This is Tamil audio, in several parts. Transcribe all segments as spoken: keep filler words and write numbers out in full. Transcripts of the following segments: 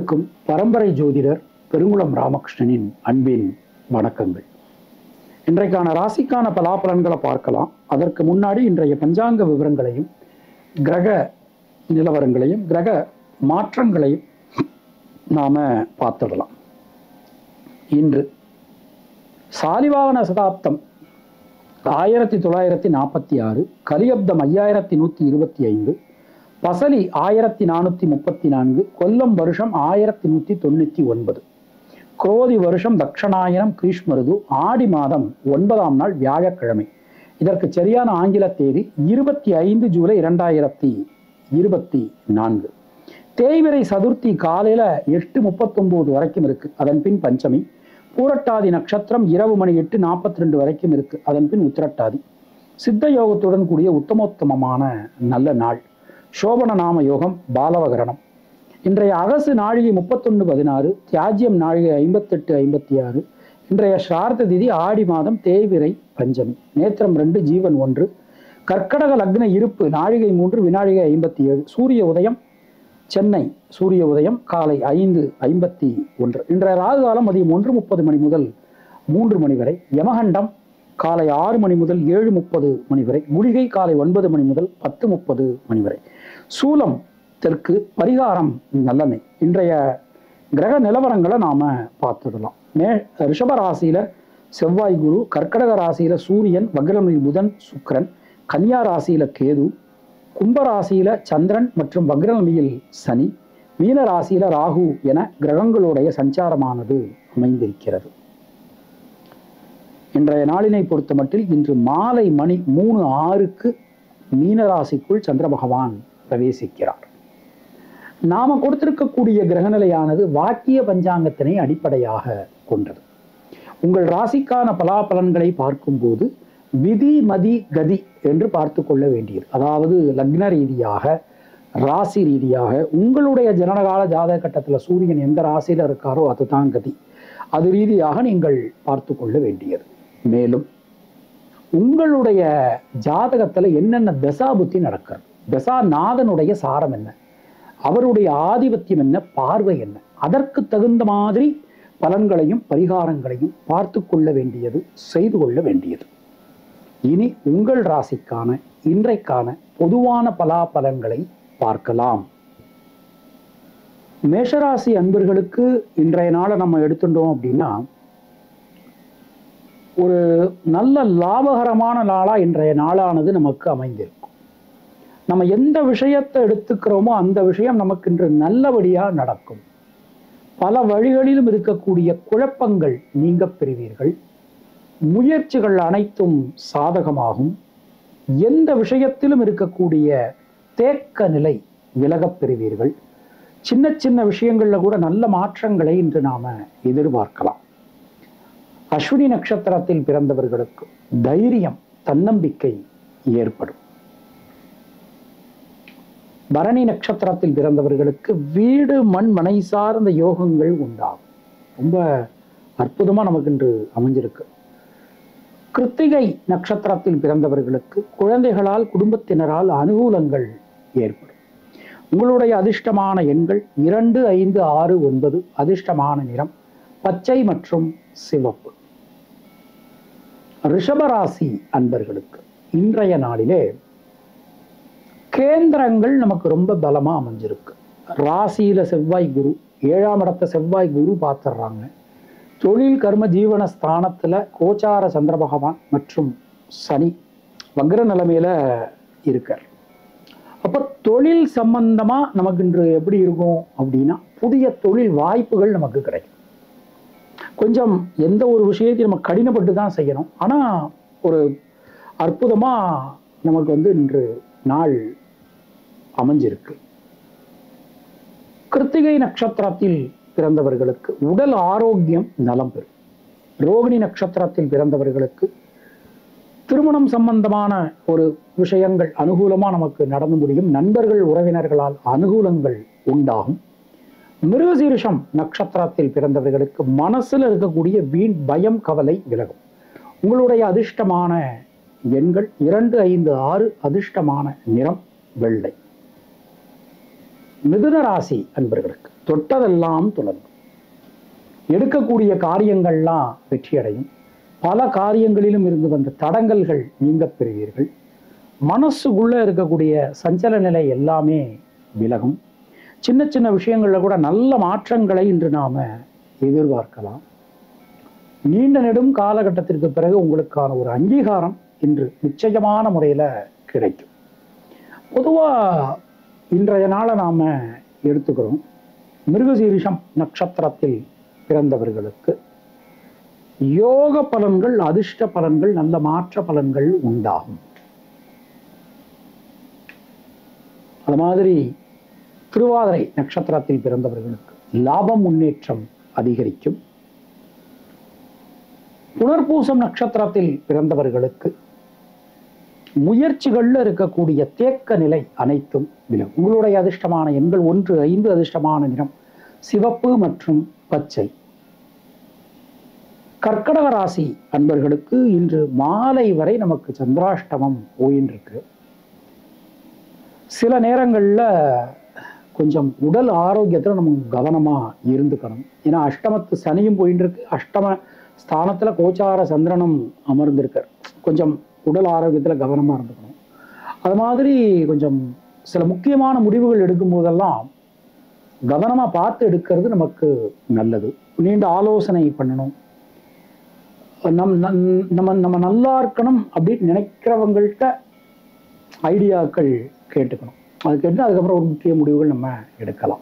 அனைவருக்கும் பரம்பரை ஜோதிடர் பெருங்குளம் ராமகிருஷ்ணனின் அன்பின் வணக்கங்கள். இன்றைக்கான ராசிக்கான பலாபலன்களை பார்க்கலாம். அதற்கு முன்னாடி இன்றைய பஞ்சாங்க விவரங்களையும் கிரக நிலவரங்களையும் கிரக மாற்றங்களையும் நாம பார்த்துடலாம். இன்று சாலிவாகன சதாப்தம் ஆயிரத்தி தொள்ளாயிரத்தி நாற்பத்தி ஆறு, கலியப்தம் ஐயாயிரத்தி நூற்றி இருபத்தி ஐந்து, பசலி ஆயிரத்தி நானூற்றி முப்பத்தி நான்கு, கொல்லம் வருஷம் ஆயிரத்தி நூற்றி தொண்ணூற்றி ஒன்பது, குரோதி வருஷம் தட்சணாயனம் கிரீஷ்மருது, ஆடி மாதம் ஒன்பதாம் நாள் வியாழக்கிழமை. இதற்கு சரியான ஆங்கில தேதி இருபத்தி ஐந்து ஜூலை இரண்டாயிரத்தி இருபத்தி நான்கு. தேய்பிறை சதுர்த்தி காலையில எட்டு முப்பத்தொன்பது வரைக்கும் இருக்கு. அதன் பின் பஞ்சமி. பூரட்டாதி நட்சத்திரம் இரவு மணி எட்டு நாற்பத்தி ரெண்டு வரைக்கும் இருக்கு. அதன் பின் உத்திரட்டாதி. சித்த யோகத்துடன் கூடிய உத்தமோத்தமமான நல்ல நாள். சோபன நாம யோகம், பாலவகரணம். இன்றைய அகசு நாழிகை முப்பத்தொன்னு பதினாறு, தியாஜ்யம் நாழிகை ஐம்பத்தெட்டு ஐம்பத்தி ஆறு. இன்றைய ஸ்ரார்த்த திதி ஆடி மாதம், தேய்பிறை பஞ்சமி. நேத்திரம் ரெண்டு, ஜீவன் ஒன்று. கர்க்கடக லக்ன இருப்பு நாழிகை மூன்று, வினாழிகை ஐம்பத்தி ஏழு. சூரிய உதயம் சென்னை. சூரிய உதயம் காலை ஐந்து ஐம்பத்தி ஒன்று. இன்றைய ராகு காலம் மதியம் ஒன்று முப்பது மணி முதல் மூன்று மணி வரை. யமகண்டம் காலை ஆறு மணி முதல் ஏழு முப்பது மணி வரை. குளிகை காலை ஒன்பது மணி முதல் பத்து முப்பது மணி வரை. சூலம் தெற்கு. பரிகாரம் நல்லெண்ணெய். இன்றைய கிரக நிலவரங்களை நாம பார்த்துடலாம். மே ரிஷப ராசியில செவ்வாய் குரு, கர்க்கடக ராசியில சூரியன், வக்ரமி புதன் சுக்கிரன், கன்னியா ராசியில கேது, கும்பராசியில சந்திரன் மற்றும் வக்ரமியில் சனி, மீன ராசியில ராகு என கிரகங்களுடைய சஞ்சாரமானது அமைந்திருக்கிறது. இன்றைய நாளினை பொறுத்த மட்டில் இன்று மாலை மணி மூணு ஆறுக்கு மீனராசிக்குள் சந்திர பகவான் பிரவேசிக்கிறார். நாம கொடுத்திருக்கக்கூடிய கிரகநிலையானது வாக்கிய பஞ்சாங்கத்தினை அடிப்படையாக கொண்டது. உங்கள் ராசிக்கான பலாபலன்களை பார்க்கும்போது விதி மதி கதி என்று பார்த்து கொள்ள வேண்டியது. அதாவது லக்ன ரீதியாக, ராசி ரீதியாக, உங்களுடைய ஜனனகால ஜாதக கட்டத்துல சூரியன் எந்த ராசியில இருக்காரோ அதுதான் கதி. அது ரீதியாக நீங்கள் பார்த்து கொள்ள வேண்டியது. மேலும் உங்களுடைய ஜாதகத்துல என்னென்ன தசா புத்தி நடக்கிறது, தசா நாதனுடைய சாரம் என்ன, அவருடைய ஆதிபத்தியம் என்ன, பார்வை என்ன, அதற்கு தகுந்த மாதிரி பலன்களையும் பரிகாரங்களையும் பார்த்து கொள்ள வேண்டியது, செய்து கொள்ள வேண்டியது. இனி உங்கள் ராசிக்கான இன்றைக்கான பொதுவான பலாபலன்களை பார்க்கலாம். மேஷராசி அன்பர்களுக்கு இன்றைய நாளை நம்ம எடுத்துட்டோம் அப்படின்னா ஒரு நல்ல லாபகரமான நாளா இன்றைய நாளானது நமக்கு அமைந்திருக்கும். நம்ம எந்த விஷயத்தை எடுத்துக்கிறோமோ அந்த விஷயம் நமக்கு இன்று நல்லபடியா நடக்கும். பல வழிகளிலும் இருக்கக்கூடிய குழப்பங்கள் நீங்க பெறுவீர்கள். முயற்சிகள் அனைத்தும் சாதகமாகும். எந்த விஷயத்திலும் இருக்கக்கூடிய தேக்க நிலை விலகப் பெறுவீர்கள். சின்ன சின்ன விஷயங்கள்ல கூட நல்ல மாற்றங்களை இன்று நாம எதிர்பார்க்கலாம். அஸ்வினி நட்சத்திரத்தில் பிறந்தவர்களுக்கு தைரியம், தன்னம்பிக்கை ஏற்படும். பரணி நட்சத்திரத்தில் பிறந்தவர்களுக்கு வீடு மண் மனை சார்ந்த யோகங்கள் உண்டாகும். ரொம்ப அற்புதமா நமக்கு இன்று அமைஞ்சிருக்கு. கிருத்திகை நட்சத்திரத்தில் பிறந்தவர்களுக்கு குழந்தைகளால், குடும்பத்தினரால் அனுகூலங்கள் ஏற்படும். உங்களுடைய அதிர்ஷ்டமான எண்கள் இரண்டு, ஐந்து, ஆறு, ஒன்பது. அதிர்ஷ்டமான நிறம் பச்சை மற்றும் சிவப்பு. ரிஷபராசி அன்பர்களுக்கு இன்றைய நாளிலே கேந்திரங்கள் நமக்கு ரொம்ப பலமா அமைஞ்சிருக்கு. ராசியில செவ்வாய் குரு, ஏழாம் இடத்த செவ்வாய் குரு பார்த்துடுறாங்க. தொழில் கர்ம ஜீவன ஸ்தானத்துல கோச்சார சந்திர பகவான் மற்றும் சனி வக்ர நிலைமையில இருக்கார். அப்ப தொழில் சம்பந்தமா நமக்கு இன்று எப்படி இருக்கும் அப்படின்னா புதிய தொழில் வாய்ப்புகள் நமக்கு கிடைக்கும். கொஞ்சம் எந்த ஒரு விஷயத்தையும் நம்ம கடினப்பட்டு தான் செய்யணும். ஆனா ஒரு அற்புதமா நமக்கு வந்து இன்று நாள் அமைஞ்சிருக்கு. கிருத்திகை நட்சத்திரத்தில் பிறந்தவர்களுக்கு உடல் ஆரோக்கியம் நலம் பெறும். ரோகிணி நட்சத்திரத்தில் பிறந்தவர்களுக்கு திருமணம் சம்பந்தமான ஒரு விஷயங்கள் அனுகூலமா நமக்கு நடந்து முடியும். நண்பர்கள் உறவினர்களால் அனுகூலங்கள் உண்டாகும். மிருகசீரிஷம் நட்சத்திரத்தில் பிறந்தவர்களுக்கு மனசுல இருக்கக்கூடிய வீண் பயம், கவலை விலகும். உங்களுடைய அதிர்ஷ்டமான எண்கள் இரண்டு, ஐந்து, ஆறு. அதிர்ஷ்டமான நிறம் வெள்ளை. மிதுன ராசி அன்பர்களுக்கு தொட்டதெல்லாம் துலங்கும். எடுக்கக்கூடிய காரியங்கள்லாம் வெற்றியடையும். பல காரியங்களிலும் இருந்து வந்த தடங்கல்கள் நீங்க பெறுவீர்கள். மனசுக்குள்ள இருக்கக்கூடிய சஞ்சல நிலை எல்லாமே விலகும். சின்ன சின்ன விஷயங்கள்ல கூட நல்ல மாற்றங்களை இன்று நாம எதிர்பார்க்கலாம். நீண்ட நெடும் காலகட்டத்திற்கு பிறகு உங்களுக்கான ஒரு அங்கீகாரம் இன்று நிச்சயமான முறையில கிடைக்கும். பொதுவா இன்றைய நாளை நாம எடுத்துக்கிறோம். மிருகசீரிஷம் நட்சத்திரத்தில் பிறந்தவர்களுக்கு யோக பலன்கள், அதிர்ஷ்ட பலன்கள், நல்ல மாற்ற பலன்கள் உண்டாகும். அது மாதிரி திருவாதிரை நட்சத்திரத்தில் பிறந்தவர்களுக்கு லாபம், முன்னேற்றம் அதிகரிக்கும். புனர்பூசம் நட்சத்திரத்தில் பிறந்தவர்களுக்கு முயற்சிகள்ல இருக்கக்கூடிய தேக்க நிலை அனைத்தும் விலகும். உங்களுடைய அதிர்ஷ்டமான எண்கள் ஒன்று, ஐந்து. அதிர்ஷ்டமான நிறம் சிவப்பு மற்றும் பச்சை. கர்க்கடக ராசி அன்பர்களுக்கு இன்று மாலை வரை நமக்கு சந்திராஷ்டமம் போயின்றிருக்கு. சில நேரங்கள்ல கொஞ்சம் உடல் ஆரோக்கியத்துல நம்ம கவனமா இருந்துக்கணும். ஏன்னா அஷ்டமத்து சனியும் போயிட்டு இருக்கு. அஷ்டம ஸ்தானத்துல கோச்சார சந்திரனும் அமர்ந்திருக்கார். கொஞ்சம் உடல் ஆரோக்கியத்துல கவனமா இருந்துக்கணும். அது மாதிரி கொஞ்சம் சில முக்கியமான முடிவுகள் எடுக்கும் போதெல்லாம் கவனமா பார்த்து எடுக்கிறது நமக்கு நல்லது. நீண்ட ஆலோசனை பண்ணணும். நம் நம்ம நம்ம நல்லா இருக்கணும் அப்படின்னு நினைக்கிறவங்கள்ட்ட ஐடியாக்கள் கேட்டுக்கணும். அது கேட்டு அதுக்கப்புறம் ஒரு முக்கிய முடிவுகள் நம்ம எடுக்கலாம்.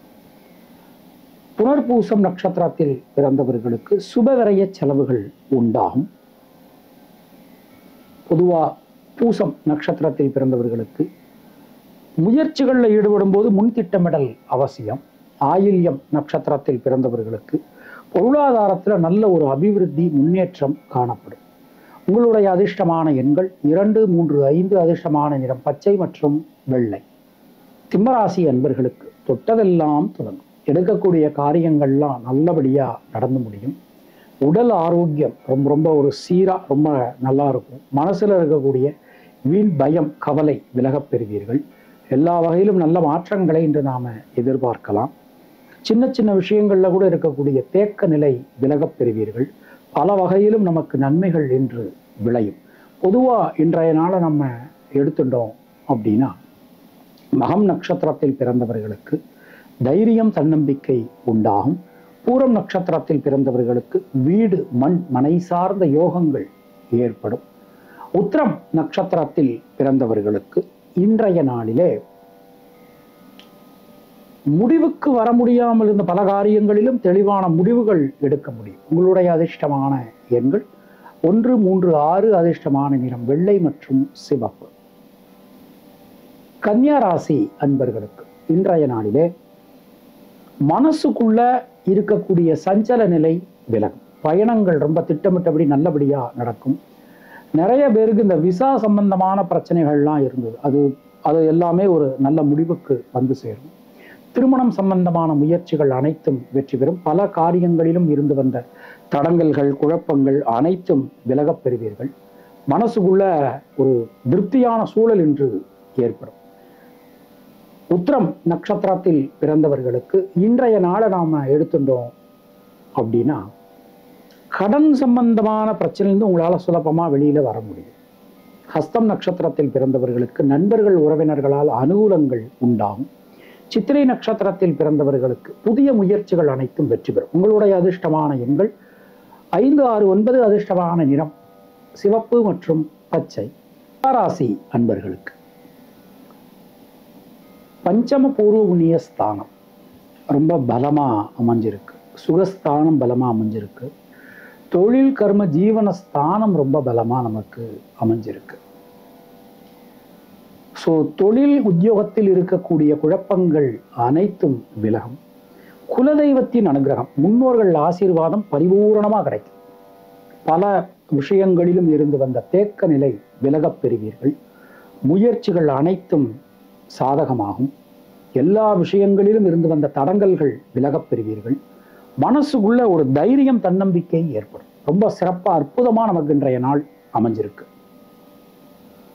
புனர்பூசம் நட்சத்திரத்தில் பிறந்தவர்களுக்கு சுபவிரய செலவுகள் உண்டாகும். பொதுவா பூசம் நட்சத்திரத்தில் பிறந்தவர்களுக்கு முயற்சிகளில் ஈடுபடும் போது முன் திட்டமிடல் அவசியம். ஆயில்யம் நட்சத்திரத்தில் பிறந்தவர்களுக்கு பொருளாதாரத்தில் நல்ல ஒரு அபிவிருத்தி, முன்னேற்றம் காணப்படும். உங்களுடைய அதிர்ஷ்டமான எண்கள் இரண்டு, மூன்று, ஐந்து. அதிர்ஷ்டமான நிறம் பச்சை மற்றும் வெள்ளை. திம்மராசி அன்பர்களுக்கு தொட்டதெல்லாம் தொடங்கும். எடுக்கக்கூடிய காரியங்கள்லாம் நல்லபடியா நடந்து முடியும். உடல் ஆரோக்கியம் ரொம்ப ரொம்ப ஒரு சீரா ரொம்ப நல்லா இருக்கும். மனசுல இருக்கக்கூடிய வீண் பயம், கவலை விலகப் பெறுவீர்கள். எல்லா வகையிலும் நல்ல மாற்றங்களை இன்று நாம எதிர்பார்க்கலாம். சின்ன சின்ன விஷயங்கள்ல கூட இருக்கக்கூடிய தேக்க நிலை விலகப் பெறுவீர்கள். பல வகையிலும் நமக்கு நன்மைகள் என்று விளையும். பொதுவா இன்றைய நாளை நம்ம எடுத்துட்டோம் அப்படின்னா, மகம் நட்சத்திரத்தில் பிறந்தவர்களுக்கு தைரியம், தன்னம்பிக்கை உண்டாகும். பூரம் நட்சத்திரத்தில் பிறந்தவர்களுக்கு வீடு, மண், மனை சார்ந்த யோகங்கள் ஏற்படும். உத்திரம் நட்சத்திரத்தில் பிறந்தவர்களுக்கு இன்றைய நாளிலே முடிவுக்கு வர முடியாமல் இருந்த பல காரியங்களிலும் தெளிவான முடிவுகள் எடுக்க முடியும். உங்களுடைய அதிர்ஷ்டமான எண்கள் ஒன்று, மூன்று, ஆறு. அதிர்ஷ்டமான நிறம் வெள்ளை மற்றும் சிவப்பு. கன்னியா ராசி அன்பர்களுக்கு இன்றைய நாளிலே மனசுக்குள்ள இருக்கக்கூடிய சஞ்சல நிலை விலகும். பயணங்கள் ரொம்ப திட்டமிட்டபடி நல்லபடியா நடக்கும். நிறைய பேருக்கு இந்த விசா சம்பந்தமான பிரச்சனைகள்லாம் இருந்தது. அது அது எல்லாமே ஒரு நல்ல முடிவுக்கு வந்து சேரும். திருமணம் சம்பந்தமான முயற்சிகள் அனைத்தும் வெற்றி பெறும். பல காரியங்களிலும் இருந்து வந்த தடங்கல்கள், குழப்பங்கள் அனைத்தும் விலகப் பெறுவீர்கள். மனசுக்குள்ள ஒரு திருப்தியான சூழல் இன்று ஏற்படும். உத்திரம் நட்சத்திரத்தில் பிறந்தவர்களுக்கு இன்றைய நாளை நாம எடுத்துட்டோம் அப்படின்னா, கடன் சம்பந்தமான பிரச்சனையிலிருந்து உங்களால சுலபமா வெளியில வர முடியும். ஹஸ்தம் நட்சத்திரத்தில் பிறந்தவர்களுக்கு நண்பர்கள், உறவினர்களால் அனுகூலங்கள் உண்டாகும். சித்திரை நட்சத்திரத்தில் பிறந்தவர்களுக்கு புதிய முயற்சிகள் அனைத்தும் வெற்றி பெறும். உங்களுடைய அதிர்ஷ்டமான எண்கள் ஐந்து, ஆறு, ஒன்பது. அதிர்ஷ்டமான நிறம் சிவப்பு மற்றும் பச்சை. ராசி அன்பர்களுக்கு பஞ்சம பூர்வ புண்ணிய ஸ்தானம் ரொம்ப பலமா அமைஞ்சிருக்கு. சுகஸ்தானம் பலமா அமைஞ்சிருக்கு. தொழில், கர்ம, ஜீவன ஸ்தானம் ரொம்ப பலமா நமக்கு அமைஞ்சிருக்கு. ஸோ தொழில், உத்தியோகத்தில் இருக்கக்கூடிய குழப்பங்கள் அனைத்தும் விலகும். குலதெய்வத்தின் அனுகிரகம், முன்னோர்கள் ஆசீர்வாதம் பரிபூரணமாக கிடைக்கும். பல விஷயங்களிலும் இருந்து வந்த தேக்க நிலை விலகப் பெறுவீர்கள். முயற்சிகள் அனைத்தும் சாதகமாகும். எல்லா விஷயங்களிலும் இருந்து வந்த தடங்கல்கள் விலகப் பெறுவீர்கள். மனசுக்குள்ள ஒரு தைரியம், தன்னம்பிக்கை ஏற்படும். ரொம்ப சிறப்பா அற்புதமா நமக்கு இன்றைய நாள் அமைஞ்சிருக்கு.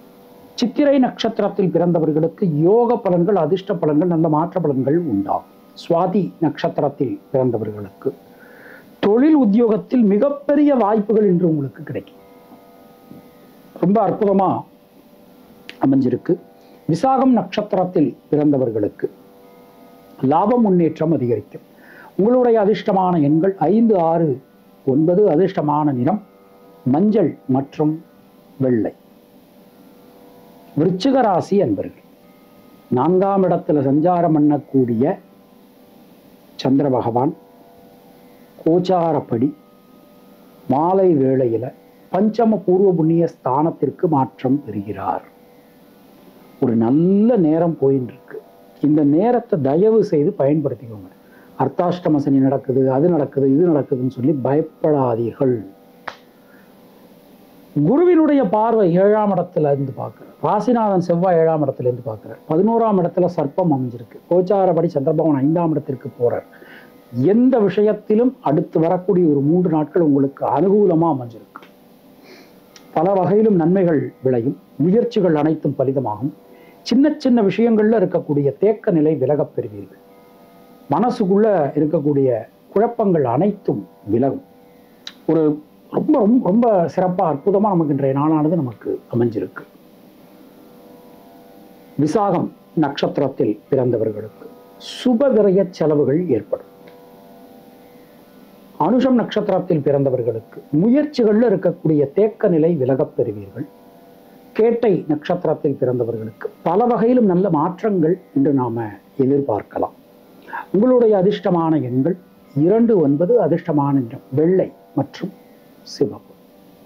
சித்திரை நட்சத்திரத்தில் பிறந்தவர்களுக்கு யோக பலன்கள், அதிர்ஷ்ட பலன்கள், நல்ல மாற்ற பலன்கள் உண்டாகும். சுவாதி நட்சத்திரத்தில் பிறந்தவர்களுக்கு தொழில் உத்தியோகத்தில் மிகப்பெரிய வாய்ப்புகள் இன்று உங்களுக்கு கிடைக்கும். ரொம்ப அற்புதமா அமைஞ்சிருக்கு. விசாகம் நட்சத்திரத்தில் பிறந்தவர்களுக்கு லாபம் முன்னேற்றம் அதிகரிக்கும். உங்களுடைய அதிர்ஷ்டமான எண்கள் ஐந்து ஆறு ஒன்பது. அதிர்ஷ்டமான நிறம் மஞ்சள் மற்றும் வெள்ளை. விருச்சிக ராசி அன்பர்கள், நான்காம் இடத்துல சஞ்சாரம் பண்ணக்கூடிய சந்திர பகவான் கோச்சாரப்படி மாலை வேளையில பஞ்சம பூர்வ புண்ணிய ஸ்தானத்திற்கு மாற்றம் பெறுகிறார். ஒரு நல்ல நேரம் போயின்னு இருக்கு. இந்த நேரத்தை தயவு செய்து பயன்படுத்திக்கோங்க. அர்த்தாஷ்டம சனி நடக்குது, அது நடக்குது, இது நடக்குதுன்னு சொல்லி பயப்படாதீர்கள். குருவினுடைய பார்வை ஏழாம் இடத்துல இருந்து பார்க்கிறார். ராசிநாதன் செவ்வாய் ஏழாம் இடத்துல இருந்து பார்க்கிறார். பதினோராம் இடத்துல சர்ப்பம் அமைஞ்சிருக்கு. கோச்சாரப்படி சந்திரபகவான் ஐந்தாம் இடத்திற்கு போறார். எந்த விஷயத்திலும் அடுத்து வரக்கூடிய ஒரு மூன்று நாட்கள் உங்களுக்கு அனுகூலமா அமைஞ்சிருக்கு. பல வகையிலும் நன்மைகள் விளையும். முயற்சிகள் அனைத்தும் பலிதமாகும். சின்ன சின்ன விஷயங்கள்ல இருக்கக்கூடிய தேக்க நிலை விலகப் பெறுவீர்கள். மனசுக்குள்ள இருக்கக்கூடிய குழப்பங்கள் அனைத்தும் விலகும். ஒரு ரொம்ப ரொம்ப ரொம்ப சிறப்பா அற்புதமா நமக்கு இன்றைய நாளானது நமக்கு அமைஞ்சிருக்கு. விசாகம் நட்சத்திரத்தில் பிறந்தவர்களுக்கு சுபவிரய செலவுகள் ஏற்படும். அனுஷம் நட்சத்திரத்தில் பிறந்தவர்களுக்கு முயற்சிகள்ல இருக்கக்கூடிய தேக்க நிலை விலகப் பெறுவீர்கள். கேட்டை நட்சத்திரத்தில் பிறந்தவர்களுக்கு பல வகையிலும் நல்ல மாற்றங்கள் இன்று நாம எதிர்பார்க்கலாம். உங்களுடைய அதிர்ஷ்டமான எண்கள் இரண்டு ஒன்பது. அதிர்ஷ்டமான நிறம் வெள்ளை மற்றும் சிவப்பு.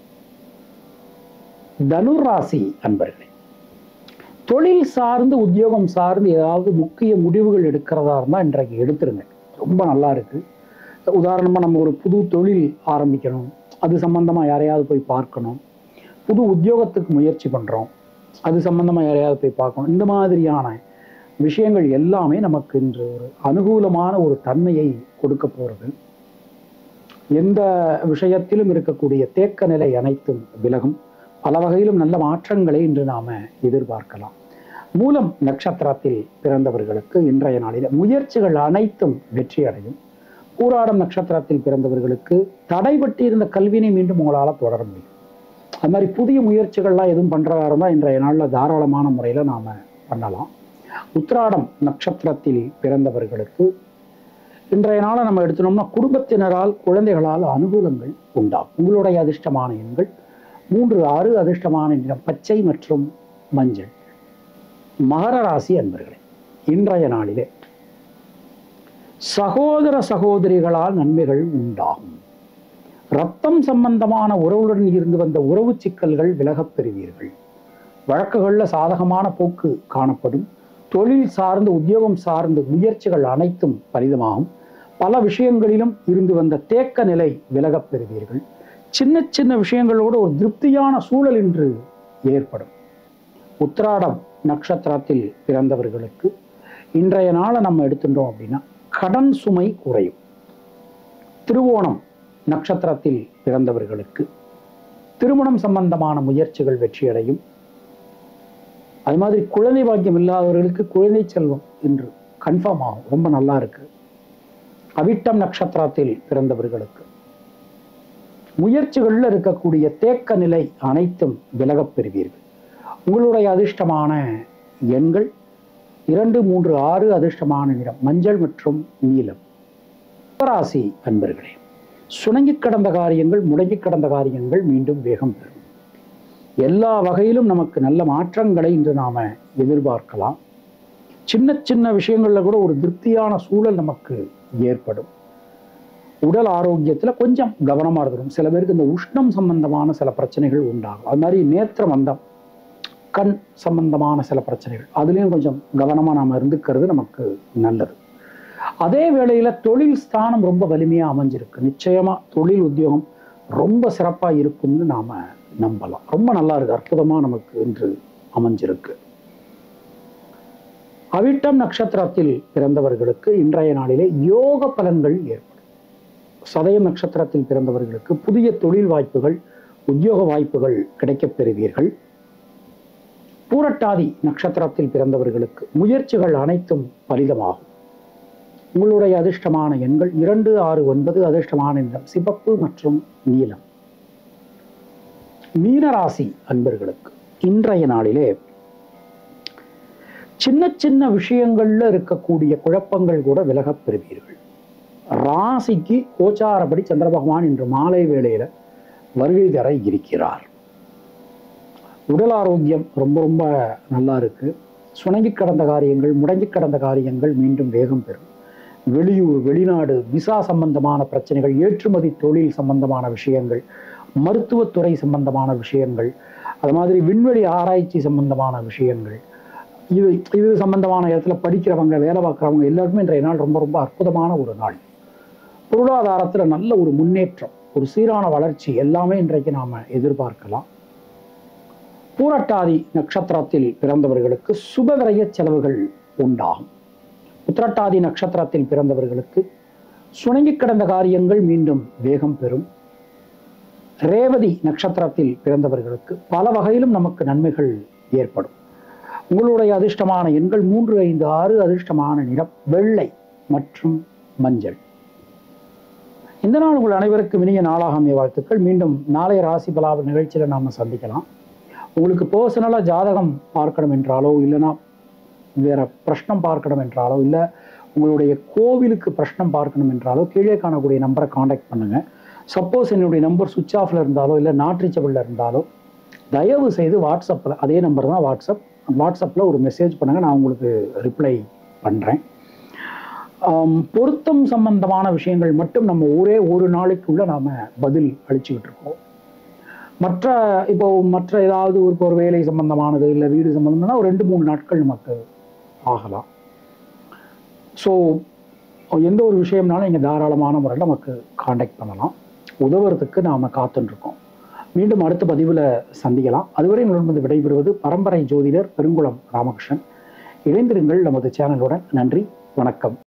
தனுர் ராசி அன்பர்களே, தொழில் சார்ந்து உத்தியோகம் சார்ந்து ஏதாவது முக்கிய முடிவுகள் எடுக்கிறதா இருந்தால் இன்றைக்கு எடுத்துருங்க. ரொம்ப நல்லா இருக்கு. உதாரணமா நம்ம ஒரு புது தொழில் ஆரம்பிக்கணும், அது சம்பந்தமா யாரையாவது போய் பார்க்கணும். புது உத்தியோகத்துக்கு முயற்சி பண்றோம், அது சம்பந்தமா யாரையாவது போய் பார்க்கணும். இந்த மாதிரியான விஷயங்கள் எல்லாமே நமக்கு இன்று ஒரு அனுகூலமான ஒரு தன்மையை கொடுக்க போறது. எந்த விஷயத்திலும் இருக்கக்கூடிய தேக்க நிலை அனைத்தும் விலகும். பல வகையிலும் நல்ல மாற்றங்களை இன்று நாம எதிர்பார்க்கலாம். மூலம் நட்சத்திரத்தில் பிறந்தவர்களுக்கு இன்றைய நாளில் முயற்சிகள் அனைத்தும் வெற்றி அடையும். பூராடம் நட்சத்திரத்தில் பிறந்தவர்களுக்கு தடைபட்டு இருந்த கல்வினை மீண்டும் உங்களால் தொடர முடியும். அது மாதிரி புதிய முயற்சிகள்லாம் எதுவும் பண்றதா இருந்தால் இன்றைய நாளில் தாராளமான முறையில நாம பண்ணலாம். உத்திராடம் நட்சத்திரத்தில் பிறந்தவர்களுக்கு இன்றைய நாளை நம்ம எடுத்துனோம்னா குடும்பத்தினரால் குழந்தைகளால் அனுகூலங்கள் உண்டாகும். உங்களுடைய அதிர்ஷ்டமான எண்கள் மூன்று ஆறு. அதிர்ஷ்டமான நிறம் பச்சை மற்றும் மஞ்சள். மகர ராசி அன்பர்களே, இன்றைய நாளிலே சகோதர சகோதரிகளால் நன்மைகள் உண்டாகும். இரத்தம் சம்பந்தமான உறவுடன் இருந்து வந்த உறவு சிக்கல்கள் விலகப் பெறுவீர்கள். வழக்குகள்ல சாதகமான போக்கு காணப்படும். தொழில் சார்ந்து உத்தியோகம் சார்ந்து முயற்சிகள் அனைத்தும் பலிதமாகும். பல விஷயங்களிலும் இருந்து வந்த தேக்க நிலை விலகப் பெறுவீர்கள். சின்ன சின்ன விஷயங்களோடு ஒரு திருப்தியான சூழல் இன்று ஏற்படும். உத்திராடம் நட்சத்திரத்தில் பிறந்தவர்களுக்கு இன்றைய நாளை நம்ம எடுத்துட்டோம் அப்படின்னா கடன் சுமை குறையும். திருவோணம் நட்சத்திரத்தில் பிறந்தவர்களுக்கு திருமணம் சம்பந்தமான முயற்சிகள் வெற்றியடையும். அது மாதிரி குழந்தை பாக்கியம் இல்லாதவர்களுக்கு குழந்தை செல்வம் என்று கன்ஃபார்ம் ஆகும். ரொம்ப நல்லா இருக்கு. அவிட்டம் நட்சத்திரத்தில் பிறந்தவர்களுக்கு முயற்சிகள்ல இருக்கக்கூடிய தேக்க நிலை அனைத்தும் விலகப் பெறுவீர்கள். உங்களுடைய அதிர்ஷ்டமான எண்கள் இரண்டு மூன்று ஆறு. அதிர்ஷ்டமான நிறம் மஞ்சள் மற்றும் நீலம். ராசி அன்பர்களே, சுணங்கி கடந்த காரியங்கள் முடங்கி கடந்த காரியங்கள் மீண்டும் வேகம் பெறும். எல்லா வகையிலும் நமக்கு நல்ல மாற்றங்களை இன்று நாம எதிர்பார்க்கலாம். சின்ன சின்ன விஷயங்கள்ல கூட ஒரு திருப்தியான சூழல் நமக்கு ஏற்படும். உடல் ஆரோக்கியத்துல கொஞ்சம் கவனமா இருக்கணும். சில பேருக்கு இந்த உஷ்ணம் சம்பந்தமான சில பிரச்சனைகள் உண்டாகும். அது மாதிரி நேத்திர மந்தம், கண் சம்பந்தமான சில பிரச்சனைகள், அதுலேயும் கொஞ்சம் கவனமா நாம இருந்துக்கிறது நமக்கு நல்லது. அதே வேளையில தொழில் ஸ்தானம் ரொம்ப வலிமையா அமைஞ்சிருக்கு. நிச்சயமா தொழில் உத்தியோகம் ரொம்ப சிறப்பா இருக்கும்னு நாம நம்பலாம். ரொம்ப நல்லா இருக்கு. அற்புதமா நமக்கு இன்று அமைஞ்சிருக்கு. அவிட்டம் நட்சத்திரத்தில் பிறந்தவர்களுக்கு இன்றைய நாளிலே யோக பலன்கள் ஏற்படும். சதயம் நட்சத்திரத்தில் பிறந்தவர்களுக்கு புதிய தொழில் வாய்ப்புகள், உத்தியோக வாய்ப்புகள் கிடைக்கப் பெறுவீர்கள். பூரட்டாதி நட்சத்திரத்தில் பிறந்தவர்களுக்கு முயற்சிகள் அனைத்தும் பலிதமாகும். உங்களுடைய அதிர்ஷ்டமான எண்கள் இரண்டு ஆறு ஒன்பது, அதிர்ஷ்டமான நிறம் சிவப்பு மற்றும் நீலம். மீனராசி அன்பர்களுக்கு இன்றைய நாளிலே சின்ன சின்ன விஷயங்கள்ல இருக்கக்கூடிய குழப்பங்கள் கூட விலகப் பெறுவீர்கள். ராசிக்கு கோச்சாரப்படி சந்திர பகவான் இன்று மாலை வேளையில வருகை தர இருக்கிறார். உடல் ஆரோக்கியம் ரொம்ப ரொம்ப நல்லா இருக்கு. சுணங்கி கடந்த காரியங்கள், முடங்கி கடந்த காரியங்கள் மீண்டும் வேகம் பெறும். வெளியூர், வெளிநாடு, விசா சம்பந்தமான பிரச்சனைகள், ஏற்றுமதி தொழில் சம்பந்தமான விஷயங்கள், மருத்துவத்துறை சம்பந்தமான விஷயங்கள், அது மாதிரி விண்வெளி ஆராய்ச்சி சம்பந்தமான விஷயங்கள், இது இது சம்பந்தமான இடத்துல படிக்கிறவங்க, வேலை பார்க்குறவங்க எல்லாருக்குமே இன்றைய நாள் ரொம்ப ரொம்ப அற்புதமான ஒரு நாள். பொருளாதாரத்துல நல்ல ஒரு முன்னேற்றம், ஒரு சீரான வளர்ச்சி எல்லாமே இன்றைக்கு நாம எதிர்பார்க்கலாம். பூரட்டாதி நட்சத்திரத்தில் பிறந்தவர்களுக்கு சுபவிரய செலவுகள் உண்டாகும். உத்திரட்டாதி நட்சத்திரத்தில் பிறந்தவர்களுக்கு சுணங்கி கிடந்த காரியங்கள் மீண்டும் வேகம் பெறும். ரேவதி நட்சத்திரத்தில் பிறந்தவர்களுக்கு பல வகையிலும் நமக்கு நன்மைகள் ஏற்படும். உங்களுடைய அதிர்ஷ்டமான எண்கள் மூன்று ஐந்து ஆறு, அதிர்ஷ்டமான நிறம் வெள்ளை மற்றும் மஞ்சள். இந்த நாள் உங்கள் அனைவருக்கும் இனிய நாளாக அமைய வாழ்த்துக்கள். மீண்டும் நாளைய ராசி பலாப நிகழ்ச்சியில நாம சந்திக்கலாம். உங்களுக்கு பர்சனலா ஜாதகம் பார்க்கணும் என்றாலோ, இல்லைன்னா வேற பிரஷ்னம் பார்க்கணும் என்றாலோ, இல்லை உங்களுடைய கோவிலுக்கு பிரஷ்னம் பார்க்கணும் என்றாலோ கீழே காணக்கூடிய நம்பரை காண்டாக்ட் பண்ணுங்க. சப்போஸ் என்னுடைய நம்பர் சுவிட்ச் ஆஃப்ல இருந்தாலோ இல்லை நாட் ரீச்சபிள்ல இருந்தாலோ தயவு செய்து வாட்ஸ்அப்பில், அதே நம்பர் தான் வாட்ஸ்அப், வாட்ஸ்அப்பில் ஒரு மெசேஜ் பண்ணுங்க, நான் உங்களுக்கு ரிப்ளை பண்ணுறேன். பொருத்தம் சம்பந்தமான விஷயங்கள் மட்டும் நம்ம ஒரே ஒரு நாளைக்குள்ள நாம பதில் அளிச்சுக்கிட்டு இருக்கோம். மற்ற இப்போ மற்ற ஏதாவது ஒரு ஒரு வேலை சம்பந்தமானது இல்லை வீடு சம்பந்தம்னா ஒரு ரெண்டு மூணு நாட்கள் நமக்கு ஆகலாம். ஸோ எந்த ஒரு விஷயம்னாலும் நீங்கள் தாராளமான முறையில் நமக்கு காண்டாக்ட் பண்ணலாம். உதவுறதுக்கு நாம் காத்துருக்கோம். மீண்டும் அடுத்த பதிவில் சந்திக்கலாம். அதுவரை உங்களிடம் விடைபெறுவது பரம்பரை ஜோதிடர் பெருங்குளம் ராமகிருஷ்ணன். இணைந்திருங்கள் நமது சேனலுடன். நன்றி, வணக்கம்.